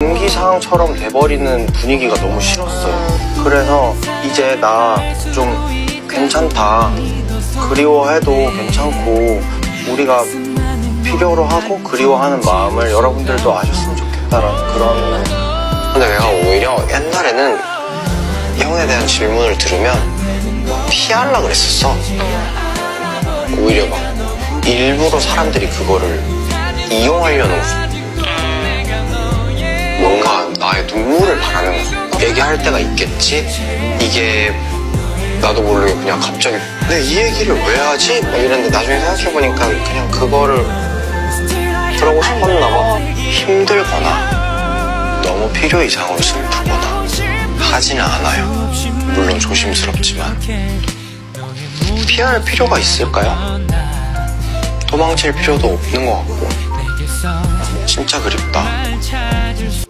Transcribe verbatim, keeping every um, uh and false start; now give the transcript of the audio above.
공기상처럼 돼버리는 분위기가 너무 싫었어요. 그래서 이제 나 좀 괜찮다, 그리워해도 괜찮고 우리가 필요로 하고 그리워하는 마음을 여러분들도 아셨으면 좋겠다라는 그런. 근데 내가 오히려 옛날에는 형에 대한 질문을 들으면 피하려고 그랬었어. 오히려 막 일부러 사람들이 그거를 이용하려는 거. 뭔가 나의 눈물을 바라는 거. 얘기할 때가 있겠지? 이게 나도 모르게 그냥 갑자기 내 이 얘기를 왜 하지? 막 이랬는데 나중에 생각해보니까 그냥 그거를 그러고 싶었나 봐. 힘들거나 너무 필요 이상으로 슬프거나 하지는 않아요. 물론 조심스럽지만. 피할 필요가 있을까요? 도망칠 필요도 없는 것 같고. 진짜 그립다.